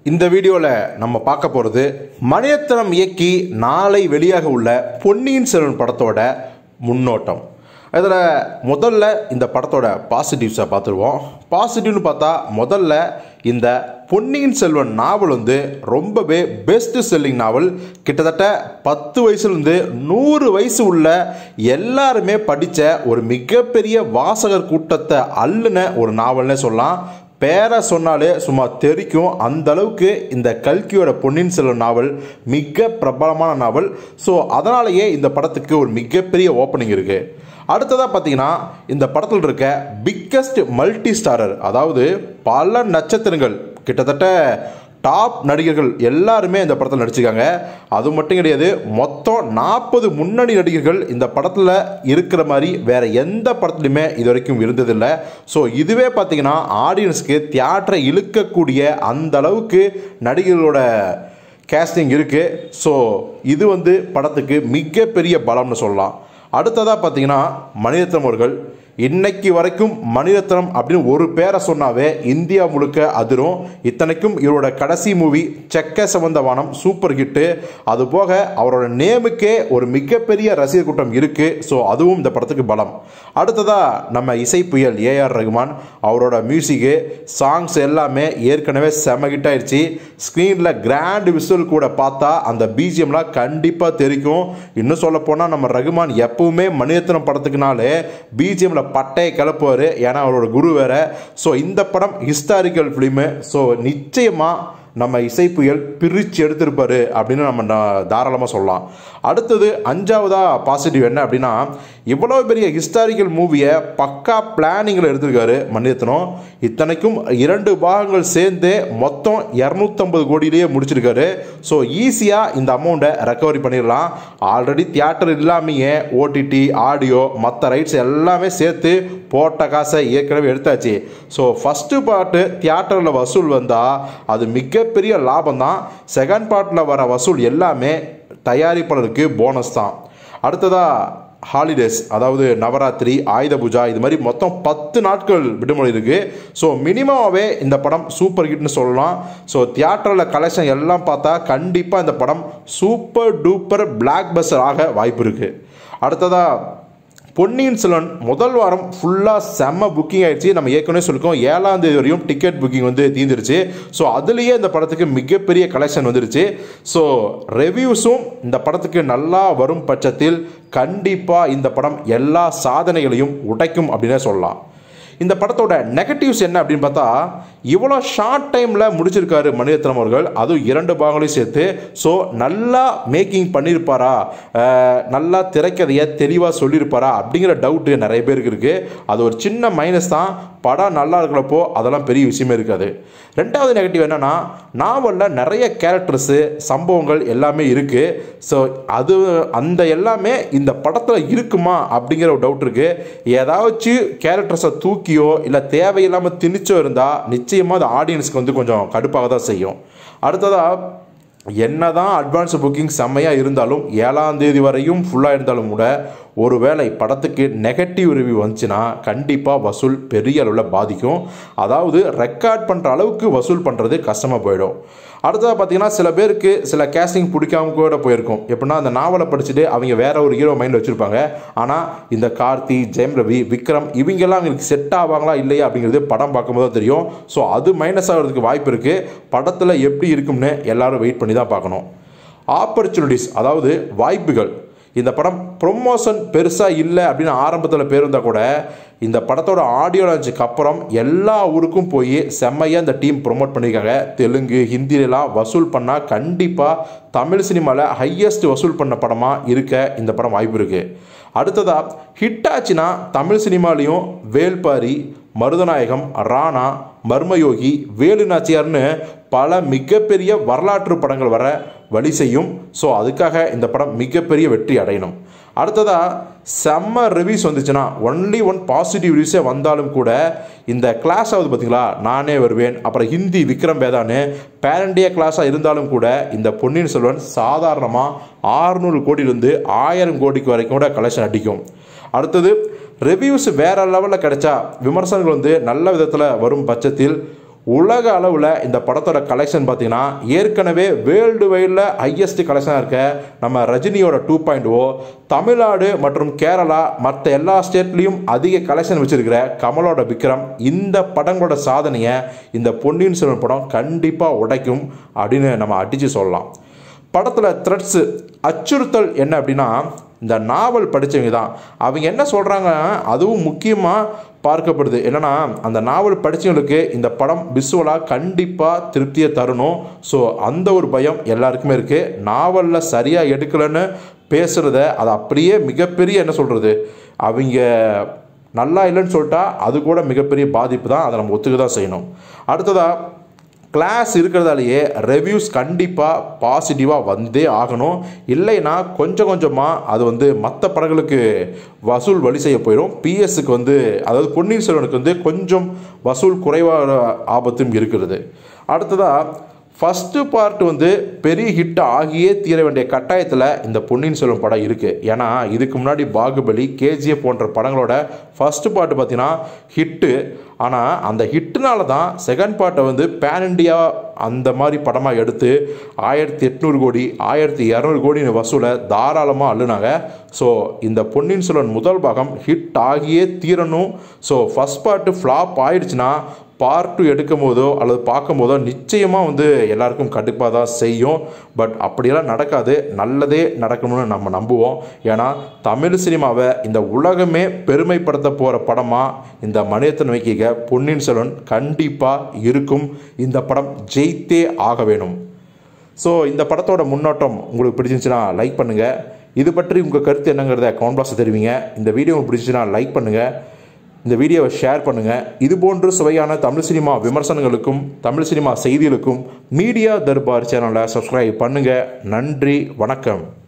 இந்த வீடியோவில் நம்ம பார்க்க போகிறது மணிரத்னம் இயக்கி நாளை வெளியாக உள்ள பொன்னியின் செல்வன் படத்தோட முன்னோட்டம். இதில் முதல்ல இந்த படத்தோட பாசிட்டிவ்ஸை பார்த்துருவோம். பாசிட்டிவ்னு பார்த்தா முதல்ல இந்த பொன்னியின் செல்வன் நாவல் ரொம்பவே பெஸ்ட் செல்லிங் நாவல். கிட்டத்தட்ட 10 வயசுலேருந்து 100 வயசு உள்ள எல்லாருமே படித்த ஒரு மிகப்பெரிய வாசகர் கூட்டத்தை அள்ளுன ஒரு நாவல்னே சொல்லலாம். பேரை சொன்னாலே சும்மா தெரிக்கும் அந்த அளவுக்கு இந்த கல்கியோட பொன்னியின் செல்வன் நாவல் மிக பிரபலமான நாவல். ஸோ அதனாலேயே இந்த படத்துக்கு ஒரு மிகப்பெரிய ஓப்பனிங் இருக்குது. அடுத்ததாக பார்த்தீங்கன்னா இந்த படத்தில் இருக்க பிக்கஸ்ட் மல்டி ஸ்டாரர், அதாவது பல நட்சத்திரங்கள், கிட்டத்தட்ட டாப் நடிகர்கள் எல்லாருமே இந்த படத்தில் நடிச்சிருக்காங்க. அது மட்டும் கிடையாது, மொத்தம் 40 முன்னணி நடிகர்கள் இந்த படத்தில் இருக்கிற மாதிரி வேற எந்த படத்துலையுமே இது வரைக்கும் இருந்ததில்லை. ஸோ இதுவே பார்த்தீங்கன்னா ஆடியன்ஸ்க்கு தியேட்டரை இழுக்கக்கூடிய அந்த அளவுக்கு நடிகர்களோட கேஸ்டிங் இருக்குது. ஸோ இது படத்துக்கு மிகப்பெரிய பலம்னு சொல்லலாம். அடுத்ததாக பார்த்தீங்கன்னா மணிரத்னம் அவர்கள் இன்னைக்கு வரைக்கும் மணிரத்னம் அப்படின்னு ஒரு பேரை சொன்னாவே இந்தியா முழுக்க அதிரும். இத்தனைக்கும் இவரோட கடைசி மூவி செக்க சம்பந்த வானம் சூப்பர் ஹிட்டு. அது போக அவரோட நேமுக்கே ஒரு மிகப்பெரிய ரசிகர் கூட்டம் இருக்கு. ஸோ அதுவும் இந்த படத்துக்கு பலம். அடுத்ததா நம்ம இசை புயல் ஏஆர் ரகுமான், அவரோட மியூசிக்கு சாங்ஸ் எல்லாமே ஏற்கனவே செம ஹிட் ஆயிடுச்சு. ஸ்க்ரீனில் கிராண்ட் விசுவல் கூட பார்த்தா அந்த பிஜிஎம்லாம் கண்டிப்பாக தெரிக்கும். இன்னும் சொல்ல போனால் நம்ம ரகுமான் எப்பவுமே மணிரத்னம் படத்துக்குனாலே பிஜிஎம்ல பட்டையை கிளப்புவார், ஏன்னா அவரோட குரு வேற. ஸோ இந்த படம் ஹிஸ்டாரிக்கல் ஃபிலிமு. ஸோ நிச்சயமாக நம்ம இசை புயல் பிரித்து எடுத்திருப்பாரு அப்படின்னு நம்ம தாராளமாக சொல்லலாம். அடுத்தது 5வதா பாசிட்டிவ் என்ன அப்படின்னா, இவ்வளோ பெரிய ஹிஸ்டாரிக்கல் மூவியை பக்கா பிளானிங்கில் எடுத்திருக்காரு மணிரத்னம். இத்தனைக்கும் 2 பாகங்கள் சேர்ந்து மொத்தம் 250 கோடியிலேயே முடிச்சிருக்காரு. ஸோ ஈஸியாக இந்த அமௌண்ட்டை ரெக்கவரி பண்ணிடலாம். ஆல்ரெடி தியேட்டர் இல்லாமையே ஓடிடி ஆடியோ மற்ற ரைட்ஸ் எல்லாமே சேர்த்து போட்ட காசை ஏற்கனவே எடுத்தாச்சு. ஸோ ஃபஸ்ட்டு பார்ட்டு தியேட்டரில் வசூல் வந்தால் அது மிகப்பெரிய லாபம் தான். செகண்ட் பார்ட்டில் வர வசூல் எல்லாமே தயாரிப்பாளருக்கு போனஸ் தான். அடுத்ததாக ஹாலிடேஸ், அதாவது நவராத்திரி, ஆயுத பூஜா, இது மாதிரி மொத்தம் 10 நாட்கள் விடுமுறை இருக்குது. ஸோ மினிமமாகவே இந்த படம் சூப்பர் ஹிட்னு சொல்லலாம். ஸோ தியேட்டரில் கலெக்ஷன் எல்லாம் பார்த்தா கண்டிப்பாக இந்த படம் சூப்பர் டூப்பர் பிளாக் பஸ்டர் ஆக வாய்ப்பு இருக்குது. அடுத்ததாக பொன்னியின் செல்வன் முதல் வாரம் ஃபுல்லாக செம்ம புக்கிங் ஆயிடுச்சு. நம்ம ஏற்கனவே சொல்லியிருக்கோம் 7ஆம் தேதி வரையும் டிக்கெட் புக்கிங் தீர்ந்துருச்சு. ஸோ அதுலேயே இந்த படத்துக்கு மிகப்பெரிய கலெக்ஷன் வந்துருச்சு. ஸோ ரிவ்யூஸும் இந்த படத்துக்கு நல்லா வரும் பட்சத்தில் கண்டிப்பாக இந்த படம் எல்லா சாதனைகளையும் உடைக்கும் அப்படின்னே சொல்லலாம். இந்த படத்தோட நெகட்டிவ்ஸ் என்ன அப்படின்னு பார்த்தா, இவ்வளோ ஷார்ட் டைமில் முடிச்சிருக்காரு மணிரத்னம் அவர்கள், அதுவும் 2 பாகங்களையும் சேர்த்து. ஸோ நல்லா மேக்கிங் பண்ணியிருப்பாரா, நல்லா திரைக்கதையை தெளிவாக சொல்லியிருப்பாரா அப்படிங்கிற டவுட்டு நிறைய பேருக்கு இருக்குது. அது ஒரு சின்ன மைனஸ் தான். படம் நல்லா இருக்கிறப்போ அதெல்லாம் பெரிய விஷயமே இருக்காது. 2வது நெகட்டிவ் என்னென்னா, நாவலில் நிறைய கேரக்டர்ஸு சம்பவங்கள் எல்லாமே இருக்குது. ஸோ அந்த எல்லாமே இந்த படத்தில் இருக்குமா அப்படிங்கிற ஒரு டவுட் இருக்குது. ஏதாச்சும் கேரக்டர்ஸை தூக்கியோ இல்லை தேவையில்லாமல் திணிச்சோ இருந்தால் நிச்சயமாக அது ஆடியன்ஸ்க்கு கொஞ்சம் கடுப்பாக தான் செய்யும். அடுத்ததாக என்னதான் அட்வான்ஸ் புக்கிங் செம்மையாக இருந்தாலும் 7ஆம் தேதி வரையும் ஃபுல்லாக இருந்தாலும் கூட ஒருவேளை படத்துக்கு நெகட்டிவ் ரிவ்யூ வந்துச்சுன்னா கண்டிப்பாக வசூல் பெரிய அளவில் பாதிக்கும். அதாவது ரெக்கார்ட் பண்ணுற அளவுக்கு வசூல் பண்ணுறது கஷ்டமாக போயிடும். அடுத்ததாக பார்த்தீங்கன்னா சில பேருக்கு சில கேஸ்டிங் பிடிக்காம கூட போயிருக்கும். எப்படின்னா அந்த நாவலை படிச்சுட்டு அவங்க வேற ஒரு ஹீரோ மைண்டில் வச்சுருப்பாங்க. ஆனால் இந்த கார்த்தி, ஜெயம் ரவி, விக்ரம் இவங்கெல்லாம் அவங்களுக்கு செட் ஆவாங்களா இல்லையா அப்படிங்கிறது படம் பார்க்கும்போது தான் தெரியும். ஸோ அது மைனஸ் ஆகிறதுக்கு வாய்ப்பு இருக்குது. படத்தில் எப்படி இருக்கும்னு எல்லாரும் வெயிட் பண்ணி தான் பார்க்கணும். ஆப்பர்ச்சுனிட்டிஸ், அதாவது வாய்ப்புகள். இந்த படம் ப்ரொமோஷன் பெருசாக இல்லை அப்படின்னு ஆரம்பத்தில் பேர் இருந்தால் கூட இந்த படத்தோட ஆடியோ லான்ச்சுக்கு அப்புறம் எல்லா ஊருக்கும் போய் செம்மையாக இந்த டீம் ப்ரொமோட் பண்ணியிருக்காங்க. தெலுங்கு, ஹிந்திலெலாம் வசூல் பண்ணால் கண்டிப்பாக தமிழ் சினிமாவில் ஹையஸ்ட் வசூல் பண்ண படமாக இருக்க இந்த படம் வாய்ப்பு இருக்குது. அடுத்ததாக ஹிட் ஆச்சுன்னா தமிழ் சினிமாலேயும் வேல்பாரி, மருதநாயகம், ராணா, மர்மயோகி, வேலு நாச்சியார்னு பல மிகப்பெரிய வரலாற்று படங்கள் வர வழி செய்யும். ஸோ அதுக்காக இந்த படம் மிகப்பெரிய வெற்றி அடையணும். அடுத்ததாக செம்ம ரிவ்யூஸ் வந்துச்சுன்னா, ஒன்லி ஒன் பாசிட்டிவ் ரிவ்யூஸே வந்தாலும் கூட இந்த கிளாஸ் ஆகுது பார்த்தீங்களா, நானே வருவேன், அப்புறம் ஹிந்தி விக்ரம் வேதான்னு பேரண்டியா கிளாஸாக இருந்தாலும் கூட இந்த பொன்னியின் செல்வன் சாதாரணமாக 600 கோடியிலிருந்து 1000 கோடிக்கு வரைக்கும் கூட கலெக்ஷன் அடிக்கும். அடுத்தது ரிவ்யூஸ் வேறு லெவலில் கிடைச்சா, விமர்சனங்கள் நல்ல விதத்தில் வரும் பட்சத்தில் உலக அளவில் இந்த படத்தோட கலெக்ஷன் பார்த்தீங்கன்னா ஏற்கனவே வேர்ல்டு வைடில் ஹையஸ்ட் கலெக்ஷனாக இருக்க நம்ம ரஜினியோட 2.0, தமிழ்நாடு மற்றும் கேரளா மற்ற எல்லா ஸ்டேட்லேயும் அதிக கலெக்ஷன் வச்சிருக்கிற கமலோட விக்ரம் இந்த படங்களோட சாதனையை இந்த பொன்னியின் செல்வன் படம் கண்டிப்பாக உடைக்கும் அப்படின்னு நம்ம அடித்து சொல்லலாம். படத்தில் த்ரெட்ஸு அச்சுறுத்தல் என்ன அப்படின்னா, இந்த நாவல் படித்தவங்க தான் அவங்க என்ன சொல்கிறாங்க, அதுவும் முக்கியமாக பார்க்கப்படுது. என்னென்னா, அந்த நாவல் படித்தவங்களுக்கு இந்த படம் விசுவலாக கண்டிப்பாக திருப்தியை தரணும். ஸோ அந்த ஒரு பயம் எல்லாருக்குமே இருக்குது. நாவலில் சரியாக எடுக்கலைன்னு பேசுகிறத அது அப்படியே மிகப்பெரிய என்ன சொல்கிறது, அவங்க நல்லா இல்லைன்னு சொல்லிட்டா அது கூட மிகப்பெரிய பாதிப்பு தான். அதை நம்ம ஒத்துக்க தான் செய்யணும். அடுத்ததாக கிளாஸ் இருக்கிறதாலேயே ரிவ்யூஸ் கண்டிப்பாக பாசிட்டிவாக வந்தே ஆகணும். இல்லைன்னா கொஞ்சம் கொஞ்சமாக அது மற்ற படங்களுக்கு வசூல் வழி செய்ய போயிடும். பிஎஸ்க்கு அதாவது பொன்னியின் செல்வனுக்கு கொஞ்சம் வசூல் குறைவான ஆபத்தும் இருக்கிறது. அடுத்ததாக ஃபஸ்ட்டு பார்ட் பெரிய ஹிட் ஆகியே தீர வேண்டிய கட்டாயத்தில் இந்த பொன்னியின் செல்வன் படம் இருக்குது. ஏன்னா இதுக்கு முன்னாடி பாகுபலி, கேஜிஎஃப் போன்ற படங்களோட ஃபஸ்ட்டு பார்ட்டு பார்த்தீங்கன்னா ஹிட்டு. ஆனால் அந்த ஹிட்டுனால தான் செகண்ட் பார்ட்டை பேன் இண்டியா அந்த மாதிரி படமாக எடுத்து 1800 கோடி 1200 கோடின்னு வசூலை தாராளமாக அள்ளுனாங்க. ஸோ இந்த பொன்னியின் செல்வன் முதல் பாகம் ஹிட் ஆகியே தீரணும். ஸோ ஃபஸ்ட் பார்ட்டு ஃப்ளாப் ஆயிடுச்சுன்னா பார்ட் 2 எடுக்கும் போதோ அல்லது பார்க்கும் போதோ நிச்சயமாக எல்லாருக்கும் கண்டிப்பாக தான் செய்யும். பட் அப்படியெல்லாம் நடக்காது, நல்லதே நடக்கணும்னு நம்ம நம்புவோம். ஏன்னா தமிழ் சினிமாவை இந்த உலகமே பெருமைப்படுத்த போகிற படமாக இந்த மணிரத்னம் இயக்கிய பொன்னியின் செல்வன் கண்டிப்பாக இருக்கும். இந்த படம் ஜெயித்தே ஆக வேணும். ஸோ இந்த படத்தோட முன்னோட்டம் உங்களுக்கு பிடிச்சிருந்துச்சுன்னா லைக் பண்ணுங்கள். இது பற்றி உங்கள் கருத்து என்னங்கிறத கமெண்ட் பாக்ஸில் தெரிவிங்க. இந்த வீடியோ உங்களுக்கு பிடிச்சிச்சுன்னா லைக் பண்ணுங்கள், இந்த வீடியோவை ஷேர் பண்ணுங்கள். இதுபோன்று சுவையான தமிழ் சினிமா விமர்சனங்களுக்கும் தமிழ் சினிமா செய்திகளுக்கும் மீடியா தர்பார் சேனலை சப்ஸ்கிரைப் பண்ணுங்கள். நன்றி, வணக்கம்.